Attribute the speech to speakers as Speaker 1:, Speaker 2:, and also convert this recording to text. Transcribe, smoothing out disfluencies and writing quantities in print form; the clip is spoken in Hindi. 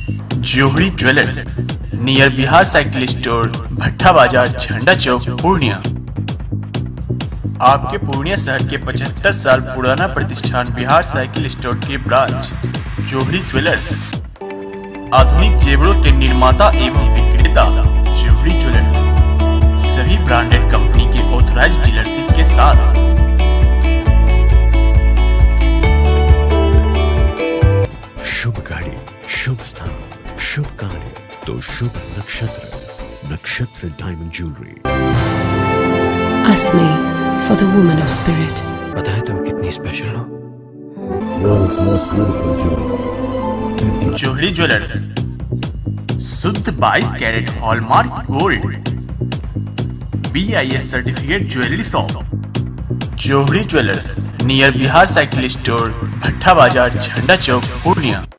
Speaker 1: जोहरी jewellers near Bihar cycle store, Bhatta Bazaar, झंडा चौक, पूर्णिया। आपके पूर्णिया शहर के 75 साल पुराना प्रतिष्ठान बिहार साइकिल स्टोर के ब्रांच जोहरी ज्वेलर्स आधुनिक जेवरों के निर्माता एवं विक्रेता। जोहरी ज्वेलर्स सभी ब्रांडेड कंपनी के ऑथराइज्ड डीलरशिप के साथ।
Speaker 2: शुभ गाड़ी, शुभ स्थान, शुभ कार्य तो शुभ नक्षत्र। Nakshatra diamond jewellery.
Speaker 3: Asmi for the woman of spirit.
Speaker 4: पता है तुम कितनी स्पेशल हो?
Speaker 5: World's most beautiful jewelry.
Speaker 1: Johari jewellers शुद्ध 22 carat hallmark gold BIS certificate jewellery shop. Johari jewellers near Bihar cycle store, Bhatta Bazaar, झंडा चौक, पूर्णिया।